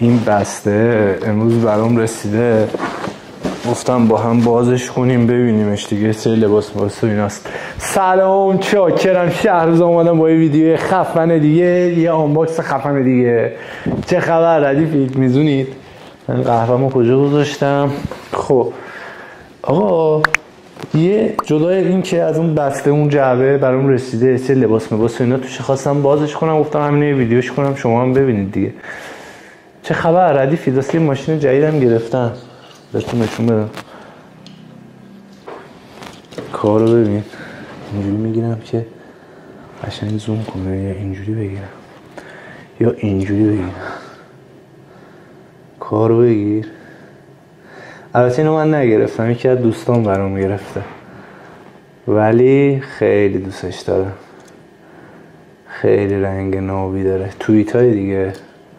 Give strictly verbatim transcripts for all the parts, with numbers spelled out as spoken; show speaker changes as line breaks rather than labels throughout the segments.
این بسته امروز برام رسیده، گفتم با هم بازش کنیم ببینیمش دیگه. سری لباس واسه ایناست. سلام، چاکرم. شهرروز اومدم با یه ویدیو خفن دیگه، یه آنباکس خفن دیگه. چه خبر ردیفید؟ میزونید من قهوه‌مو کجا گذاشتم؟ خب آقا، یه جدای این که از اون بسته اون جعبه برام رسیده سری لباس مباس و اینا توش، خواستم بازش کنم، گفتم همین یه ویدیوش کنم شما هم ببینید دیگه. چه خبر ردیفید؟ اصلا یه ماشین جدیدم گرفتم، بهتون نشون بدم. کارو ببین، اینجوری میگیرم که قشنگ زوم کنه، یا اینجوری بگیرم یا اینجوری بگیرم. کارو بگیر. البته اینو من نگرفتم، یکی از دوستان برام گرفته، ولی خیلی دوستش دارم. خیلی رنگ نابی داره. توییت های دیگه.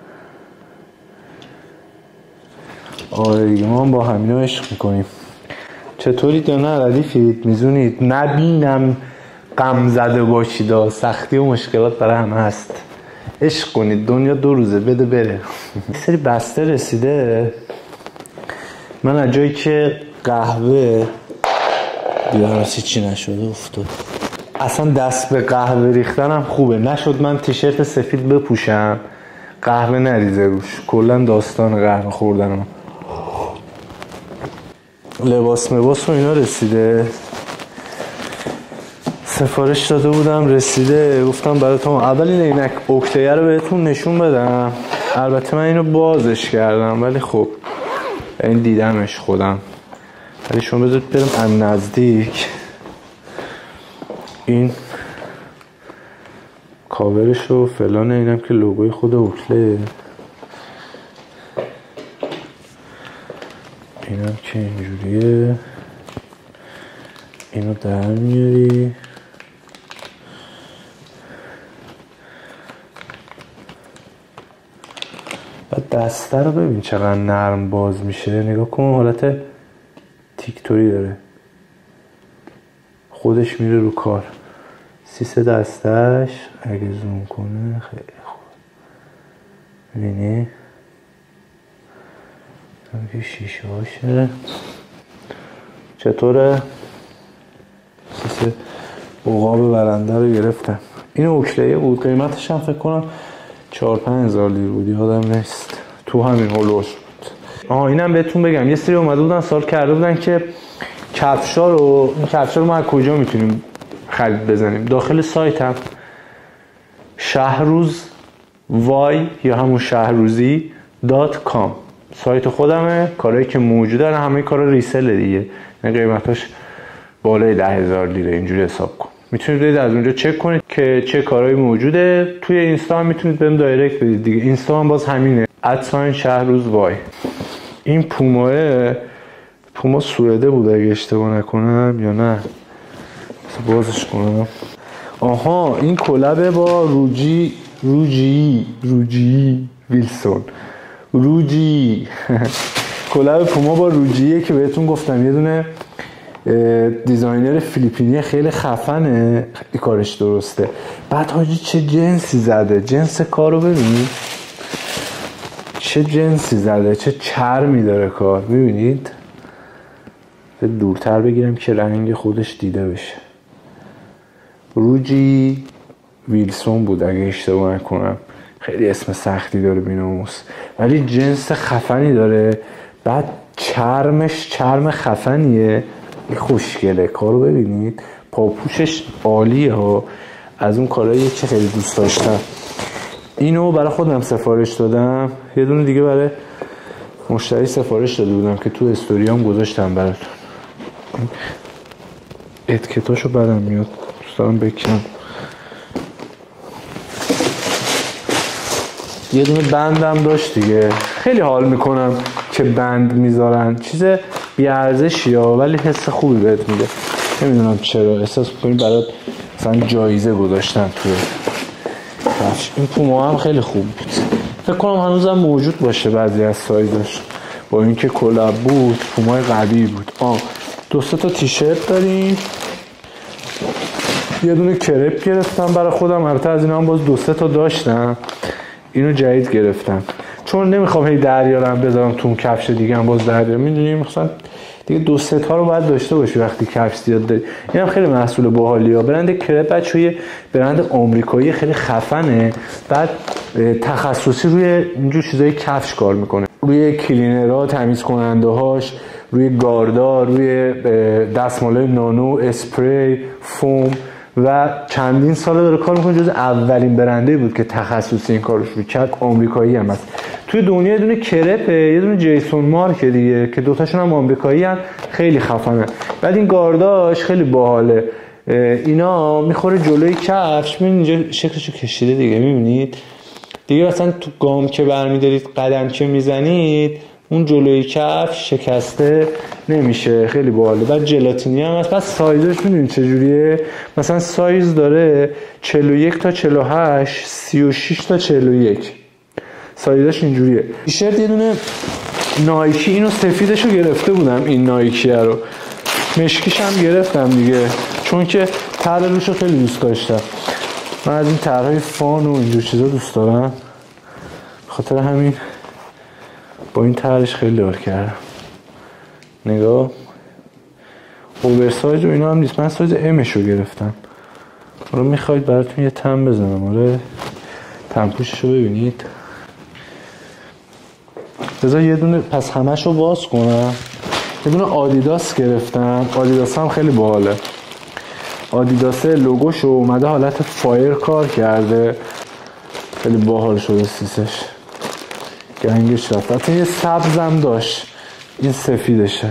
آره دیگه، ما هم با همینا عشق میکنیم. چطورید یا نه ردیفید؟ میزونید نبینم غم زده باشید، سختی و مشکلات برای همه هست. عشق کنید، دنیا دو روزه، بده بره. یه سری بسته رسیده. من از جایی که قهوه دیدم راسی چی نشده افتاد. اصلا دست به قهوه ریختنم خوبه. نشد من تیشرت سفید بپوشم قهوه نریزه روش. کلا داستان قهوه خوردنم. لباس مباس و اینا رسیده، سفارش داده بودم رسیده. گفتم براتون اول این عینک اوکتیه رو بهتون نشون بدم. البته من اینو بازش کردم، ولی خب این دیدمش خودم. ولی شما بذارید برم از نزدیک. این کاورش و فلان، اینم که لوگوی خود اوکله. اینم که اینجوریه. اینو در میاری، بعد دسته رو ببین چقدر نرم باز میشه. نگاه کن، حالت تیکتوری داره، خودش میره رو کار. سیسه دستش اگه زوم کنه خیلی خوب ببینی. همه شیشه هاشه. چطوره؟ سیسه عقاب برنده رو گرفتم. این اوکلیه بود، قیمتش هم فکر کنم چهار پنج هزار لیر بود، یادم نیست. تو همین هولوش بود. آها اینم بهتون بگم، یه سری اومده بودن سوال کرده بودن که کفشا رو این کفشا رو ما از کجا میتونیم خرید بزنیم. داخل سایتم شهروز وای یا همون شهروزی دات کام سایت خودمه. کارهایی که موجوده همه کارا ریسل دیگه، این قیمتاش بالای ده هزار لیره. اینجوری حساب کن. میتونید برید از اونجا چک کنید که چه کارهایی موجوده. توی اینستا هم میتونید بهم دایرکت بدید دیگه. اینستا هم باز همینه، ادساین شهروز وای. این پوماه پوما سوئده بود اگه اشتباه نکنم، یا نه بازش کنم. آها این کلبه با روجی روجی روجی ویلسون روجی کلب پوما با روجیه که بهتون گفتم. یه دونه دیزاینر فیلیپینی خیلی خفنه، کارش درسته. بعد حاجی چه جنسی زده، جنس کارو ببینید چه جنسی زده، چه چرمی داره کار. ببینید دورتر بگیرم که رنگ خودش دیده بشه. روجی ویلسون بود اگه اشتباه نکنم. خیلی اسم سختی داره بیناموس، ولی جنس خفنی داره. بعد چرمش چرم خفنیه، خوشگله. کارو ببینید، پاپوشش عالیه ها. از اون کارهاییه که خیلی دوست داشتم. اینو برای خودم سفارش دادم. یه دونه دیگه برای مشتری سفارش داده بودم که تو استوریام گذاشتم براتون. اتکتاشو بدم میاد، دوست دارم بکنم. یه دونه بندم داشت دیگه. خیلی حال میکنم که بند میذارن، چیز بیارزشی ها، ولی حس خوبی بهت میده. نمیدونم چرا احساس میکنی برات مثلا جایزه گذاشتن توی کفش. این پوما هم خیلی خوب بود. فکر کنم هنوزم موجود باشه بعضی از سایزش. با اینکه کلاب بود، پومای قوی بود. آه دو سه تا تیشرت داریم. یه دونه کرپ گرفتم برای خودم. البته از اینا هم باز دو سه تا داشتم. اینو جدید گرفتم چون نمیخوام هی دریارم بذارم تو اون کفش دیگه هم باز دریارم، میدونی مثلا دیگه دو سه تا رو باید داشته باشی وقتی کفش زیاد داری. اینم خیلی محصول باحالیه. برند کرپ بچه‌ی برند آمریکایی خیلی خفنه، بعد تخصصی روی اینجور چیزای کفش کار میکنه، روی کلینرها، تمیز کننده هاش، روی گاردار، روی دستمالای نانو، اسپری، فوم و چندین ساله داره کار میکنه. جز اولین برنده بود که تخصصی این کارو شروع کرد. آمریکایی هم هست. توی دنیا یه دونه کرپه، یه دونه جیسون مارک دیگه که دوتاشون هم آمریکایی هستن، خیلی خفنه. بعد این گارداش خیلی باحاله، اینا میخوره جلوی کفش. ببین اینجا شکلشو کشیده دیگه، میبینید دیگه مثلا تو گام که برمیدارید، قدم که میزنید، اون جلوی کفش شکسته نمیشه. خیلی باحاله. بعد ژلاتینی هم هست. بعد سایزش میدونید چجوریه؟ مثلا سایز داره چهل و یک تا چهل و هشت، سی و شش تا چهل و یک. سایزش اینجوریه. تیشرت یه دونه نایکی، اینو سفیدشو گرفته بودم، این نایکی رو مشکیش هم گرفتم دیگه، چون که تر روشو خیلی دوست داشتم. من از این طرحهای فان و اینجور چیزا دوست دارم، خاطر همین با این طرحش خیلی لار کردم. نگاه، اوورسایز و اینا هم نیست. من سایز امشو گرفتم. رو میخواید براتون یه تم بزنم. آره تم پوششو ببینید. بذار یه دونه پس همشو باز کنم. یه دونه آدیداس گرفتم. آدیداس هم خیلی باحاله. آدیداس لوگوشو اومده حالت فایر کار کرده، خیلی باحال شده سیسش، گنگش رفت. حتی یه سبزم داشت، این سفیدشه.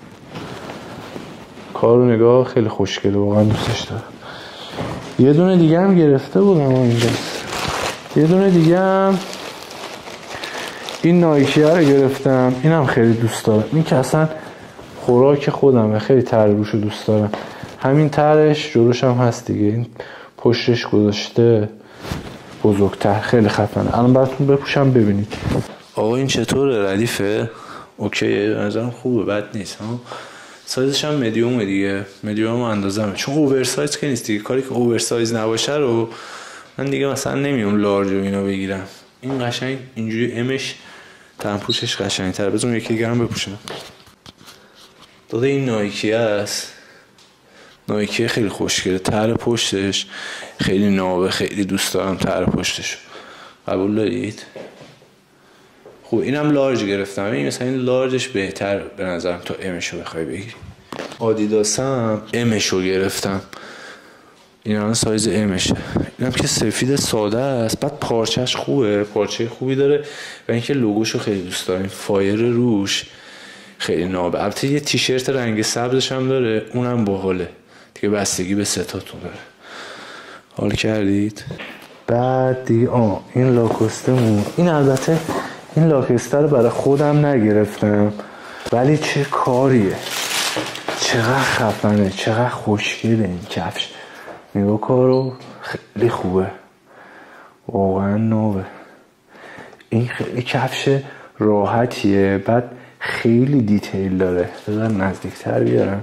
کارو نگاه، خیلی خوشگله، واقعا دوستش دارم. یه دونه دیگه هم گرفته بودم اینجا. یه دونه دیگه هم این نایکی رو گرفتم. اینم خیلی دوست دارم. این که اصلا خوراک خودمه، خیلی تر روشو دوست دارم. همین ترش جلوش هم هست دیگه، این پشتش گذاشته بزرگتر، خیلی خفنه. الان براتون بپوشم ببینید.
آقا این چطوره؟ ردیفه؟ اوکیه، به نظرم خوبه، بد نیست ها. سایزش هم مدیومه دیگه، مدیوم اندازمه، چون اوورسایز که نیست دیگه. کاری که اوورسایز نباشه رو من دیگه مثلا نمیام لارج و اینا بگیرم. این قشنگ اینجوری امش تنپوشش قشنگ‌تره. بذارم یکی دیگه هم بپوشم. داده این نایکی است. نایکی خیلی خوشگله. تر پشتش خیلی نابه، خیلی دوست دارم تر پشتش. قبول دارید؟ خوب، اینم لارج گرفتم. این مثلا این لارجش بهتر به نظرم تا امشو بخوای بگیری. آدیداس هم امشو گرفتم. این هم سایز امشه. اینم که سفید ساده است، بعد پارچهش خوبه، پارچه خوبی داره و اینکه لوگوشو خیلی دوست دارم. فایر روش خیلی نابه. البته یه تیشرت رنگ سبزش هم داره، اونم باحاله دیگه، بستگی به ستاتون داره. حال کردید؟
بعد دیگه آه این لاکوستمون، این البته این لاکسته رو برای خودم نگرفتم، ولی چه کاریه، چقدر خفنه، چقدر خوشگله این کفش. نگاه کارو، خیلی خوبه، واقعا نوبه. این خیلی کفش راحتیه، بعد خیلی دیتیل داره. بذار نزدیکتر بیارم.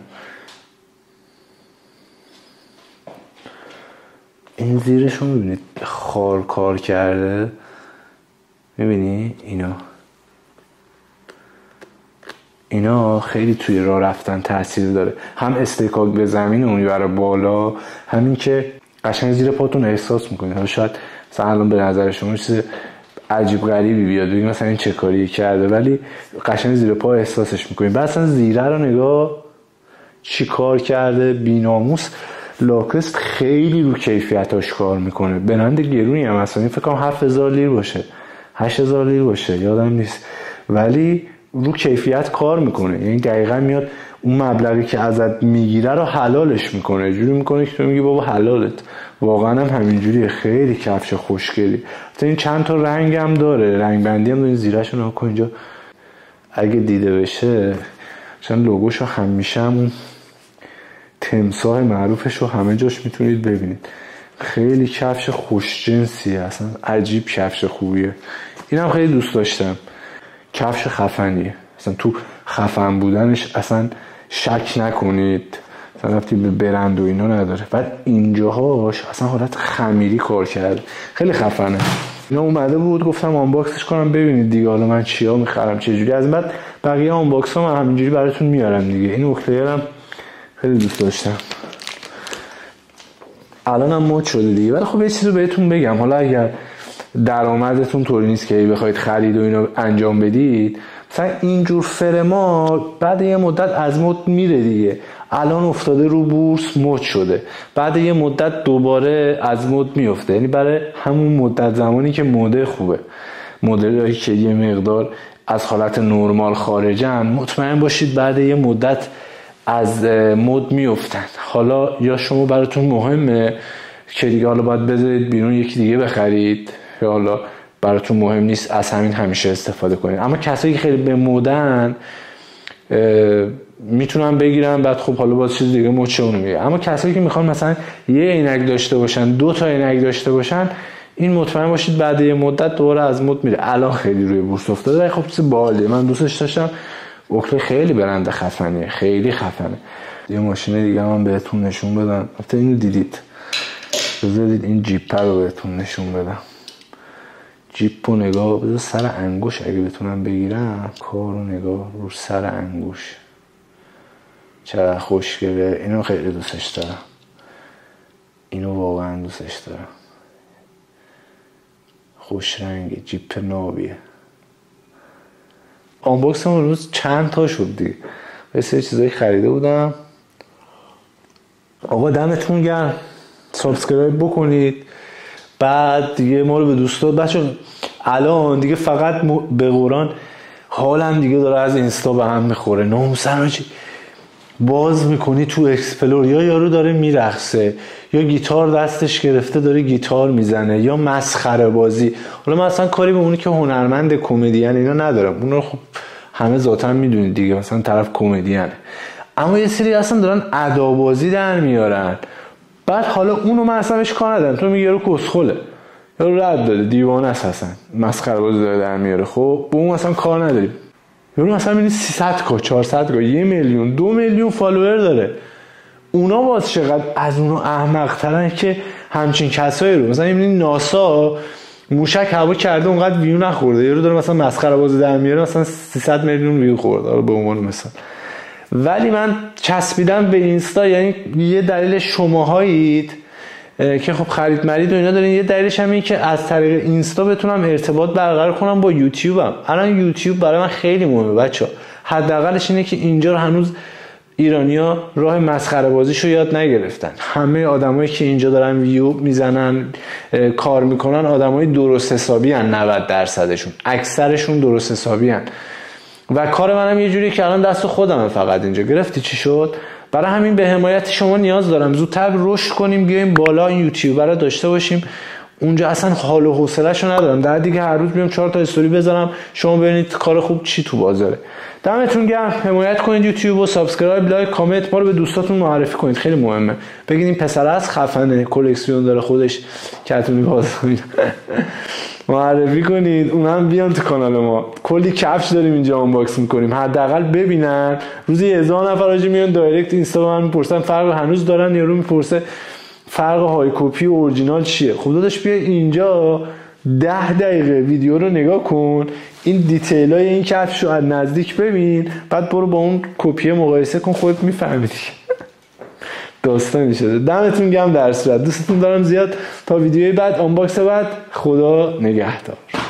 این زیرشو میبینید خار کار کرده، میبینی اینا اینا خیلی توی راه رفتن تاثیر داره. هم استکاک به زمین اون میبره بالا، همین که قشنگ زیر پاتون احساس میکنید. حالا شاید مثلا الان به نظر شما چیز عجیب غریبی بیاد بگید مثلا این چه کاری کرده، ولی قشنگ زیر پا احساسش میکنید. بعد اصلا زیره رو نگاه چی کار کرده، بی‌ناموس. لاکست خیلی رو کیفیتاش کار میکنه. برند گرونی هم مثلا فکر کنم هفت هزار لیر باشه، هشت هزار لیر باشه، یادم نیست، ولی رو کیفیت کار میکنه. یعنی دقیقا میاد اون مبلغی که ازت میگیره رو حلالش میکنه، جوری میکنه که تو میگی بابا حلالت. واقعا هم همینجوریه. خیلی کفش خوشگلی. حتی این چند تا رنگ هم داره، رنگ بندی هم داره. زیرش رو نگاه کن اینجا، اگه دیده بشه چون لوگوشو همیشه همون تمساح معروفش رو همه جاش میتونید ببینید. خیلی کفش خوش جنسیه، اصلا عجیب کفش خوبیه. اینم خیلی دوست داشتم. کفش خفنیه، اصلا تو خفن بودنش اصلا شک نکنید، اصلا ربطی به برند و اینا نداره. بعد اینجاهاش اصلا حالت خمیری کار کرد، خیلی خفنه. اینا اومده بود گفتم آنباکسش کنم ببینید دیگه حالا من چیا میخرم چه جوری. از بعد بقیه آنباکس ها من همینجوری براتون میارم دیگه. این اوکلیرم خیلی دوست داشتم، الانم مد شده دیگه. ولی خب یه چیزو بهتون بگم، حالا اگر درآمدتون طوری نیست که بخواید خرید و اینو انجام بدید، مثلا اینجور فرما بعد یه مدت از مد میره دیگه. الان افتاده رو بورس مد شده، بعد یه مدت دوباره از مد میفته، یعنی برای همون مدت زمانی که مده خوبه. مدلایی که یه مقدار از حالت نرمال خارجن مطمئن باشید بعد یه مدت از مد میفتن. حالا یا شما براتون مهمه که دیگه حالا باید بذارید بیرون یکی دیگه بخرید، یا حالا براتون مهم نیست از همین همیشه استفاده کنید. اما کسایی که خیلی به مدن میتونن بگیرن، بعد خب حالا باز چیز دیگه مچه اونو میگه. اما کسایی که میخوان مثلا یه عینک داشته باشن، دو تا عینک داشته باشن، این مطمئن باشید بعد یه مدت دوباره از مد میره. الان خیلی روی بورس افتاده، خب چیز باحالیه، من دوستش داشتم. اوکلی خیلی برنده خفنیه، خیلی خفنه. یه ماشین دیگه من بهتون نشون بدم، البته اینو دیدید، بذارید این جیپ رو بهتون نشون بدم. جیپ رو نگاه، بذار سر انگوش اگه بتونم بگیرم، کارو نگاه رو سر انگوش چقدر خوشگله. اینو خیلی دوستش دارم، اینو واقعا دوستش دارم، خوش رنگه، جیپ نابیه. آنباکس هم روز چند تا شد دیگه، بسیار چیزایی خریده بودم. آقا دمتون گرم، سابسکرایب بکنید. بعد دیگه ما رو به دوستا بچه، الان دیگه فقط به قرآن حالم دیگه داره از اینستا به هم میخوره. ناموسن چی باز میکنی تو اکسپلور، یا یارو داره میرقصه، یا گیتار دستش گرفته داره گیتار میزنه، یا مسخره بازی. حالا من اصلا کاری به اونی که هنرمند کمدین اینا ندارم، اون رو خب همه ذاتاً میدونید دیگه، مثلا طرف کمدینه. اما یه سری اصلا دارن ادابازی در میارن، بعد حالا اونو من اصلا بهش کار ندارم. تو میگی رو کسخله، یارو رد داده، دیوانه است، اصلا مسخره بازی داره در میاره. خب با اون اصلا کار نداریم. یارو مثلا میبینی سیصد کا چهارصد کا یه میلیون دو میلیون فالوور داره. اونا باز چقدر از اونو احمق ترن که همچین کسایی رو، مثلا میبینی ناسا موشک هوا کرده اونقدر ویو نخورده، یارو داره مثلا مسخره بازی در میاره مثلا سیصد میلیون ویو خورده به عنوان مثلا. ولی من چسبیدم به اینستا، یعنی یه دلیل شماهایید که خب خرید مرید و اینا دارین، یه دلیلش هم اینه که از طریق اینستا بتونم ارتباط برقرار کنم با یوتیوبم. الان یوتیوب برای من خیلی مهمه بچه‌ها. حداقلش اینه که اینجا رو هنوز ایرانیا راه مسخره بازیشو یاد نگرفتن. همه آدمایی که اینجا دارن ویو میزنن کار میکنن آدمای درست حسابی ان، نود درصدشون، اکثرشون درست حسابی ان. و کار منم یه جوری که الان دست خودمه فقط. اینجا گرفتی چی شد؟ برای همین به حمایت شما نیاز دارم، زودتر رشد کنیم، بیایم بالا، این یوتیوبر رو داشته باشیم. اونجا اصلا حال و حوصله‌شو ندارم، در دیگه هر روز بیام چهار تا استوری بذارم شما ببینید کار خوب چی تو بازاره. دمتون گرم، حمایت کنید یوتیوب و سابسکرایب، لایک، کامنت، ما رو به دوستاتون معرفی کنید، خیلی مهمه. بگید این پسر از خفنه، کلکسیون داره، خودش کتونی باز معرفی کنید، اونم بیان تو کانال ما. کلی کفش داریم اینجا آنباکس میکنیم، حداقل ببینن. روزی هزار نفر راجع میان دایرکت اینستا من میپرسن فرق هنوز دارن، یارو میپرسه فرق های کپی و اورجینال چیه. خب داداش بیا اینجا ده دقیقه ویدیو رو نگاه کن، این دیتیل های این کفش رو از نزدیک ببین، بعد برو با اون کپی مقایسه کن، خودت میفهمی داستانی شده. دمتون گرم، در صورت دوستتون دارم زیاد. تا ویدیوی بعد، آنباکس بعد، خدا نگهدار.